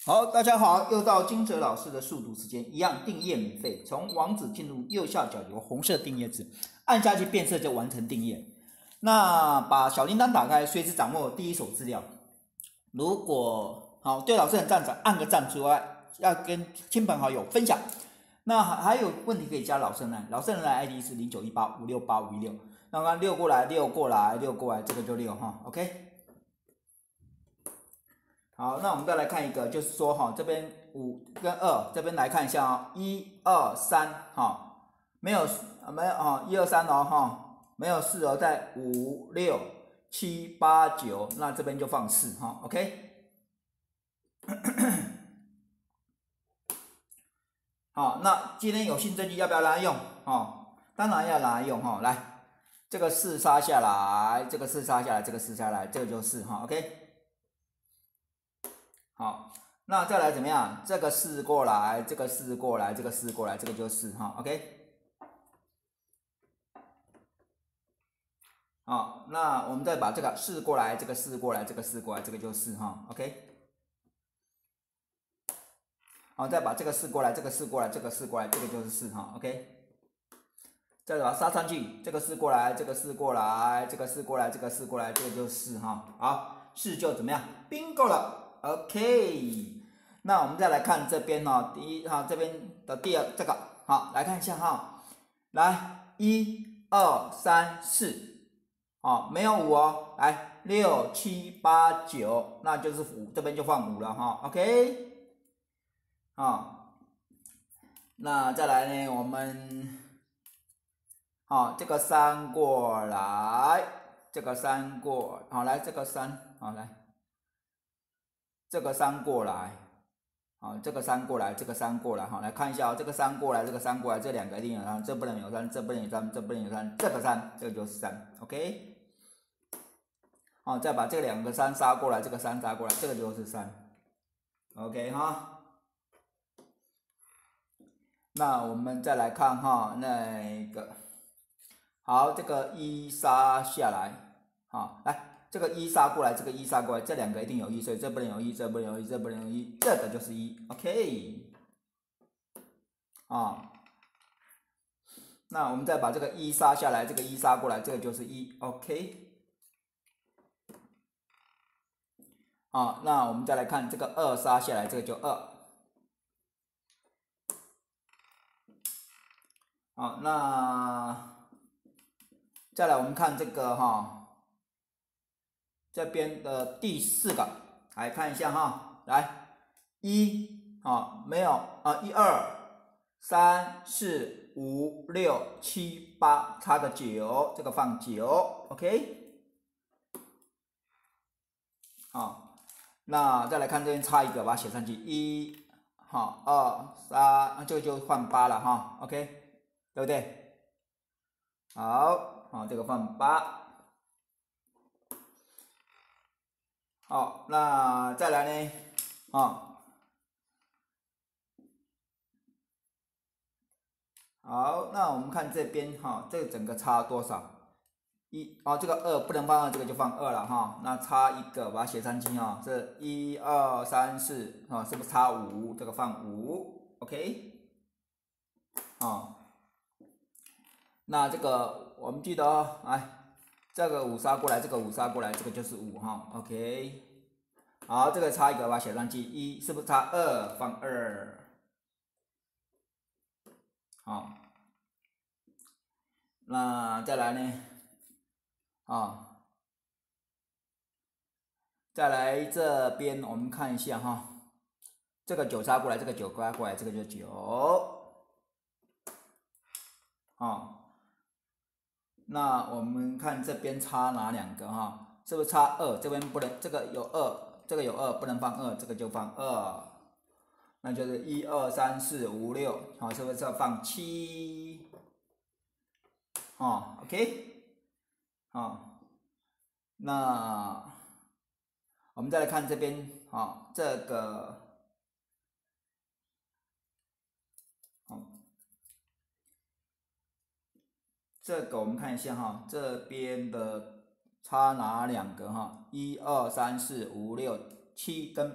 好，大家好，又到金哲老师的速读时间，一样订阅免费。从网址进入右下角有红色订阅字，按下去变色就完成订阅。那把小铃铛打开，随时掌握第一手资料。如果好对老师很赞赏，按个赞之外，要跟亲朋好友分享。那还有问题可以加老师的 LINE， 老师的 LINE ID 是0918568516。那么6过来，6过来，6过来，这个就6哈 ，OK。好，那我们再来看一个，就是说哈，这边5跟2，这边来看一下啊、哦，1、2、3，哈，没有哈，1、2、3哦哈，没有4哦，在5、6、7、8、9，那这边就放4哈 ，OK。好，那今天有新证据要不要拿来用？哦，当然要拿来用哈，来，这个4杀下来，这个4杀下来，这个4下来，这个就4哈 ，OK。好，那再来怎么样？这个4过来，这个4过来，这个4过来，这个就4哈 ，OK。好，那我们再把这个4过来，这个4过来，这个4过来，这个就4哈 ，OK。好，再把这个4过来，这个4过来，这个4过来，这个就是4哈 ，OK。再把它杀上去，这个4过来，这个4过来，这个4过来，这个4过来，这个就是4哈。好，4就怎么样 ？bingo 了 ，OK。那我们再来看这边哈，第一哈这边的第二这个，好来看一下哈，来1、2、3、4，好没有5哦，来6、7、8、9，那就是5，这边就放5了哈 ，OK， 好，那再来呢，我们好这个3过来，这个3过，好来这个3，好来这个3过来。好，这个3过来，这个3过来，好，来看一下哦，这个3过来，这个3过来，这两个一定有3，这不能有3，这不能有3，这不能有3，这个3，这个就是3 ，OK。好，再把这两个3杀过来，这个3杀过来，这个就是3 ，OK 哈。那我们再来看哈，那个，好，这个1杀下来，好，来。这个1杀过来，这个1杀过来，这两个一定有1，所以这不能有1，这不能有1，这不能有1，这个就是1 ，OK。啊，那我们再把这个1杀下来，这个1杀过来，这个就是1 ，OK。好，那我们再来看这个2杀下来，这个就2。好，那再来我们看这个哈，这边的第4个，来看一下哈，来1啊没有啊1、2、3、4、5、6、7、8，差个9，这个放9 ，OK。好，那再来看这边差一个，把它写上去1，好2、3，这个就放8了哈 ，OK， 对不对？好，好这个放8。好，那再来呢？啊，好，那我们看这边哈，这个整个差多少？1哦，这个2不能放2，这个就放2了哈。那差一个，把它写上去哈，这1、2、3、4啊，是不是差5？这个放5 ，OK。啊，那这个我们记得哦，来，这个5杀过来，这个5杀过来，这个就是5哈，OK。好，这个差一个，把它写上去1，是不是差2？放2。好，那再来呢？啊，再来这边我们看一下哈，这个9杀过来，这个9杀过来，这个就9。啊，那我们看这边差哪两个哈？是不是差2？这边不能，这个有2，这个有2，不能放2，这个就放2。那就是1、2、3、4、5、6，好，是不是要放7？哦，OK， 好，那我们再来看这边，好，这个，好，这个我们看一下哈，这边的差哪两个哈？1、2、3、4、5、6、7跟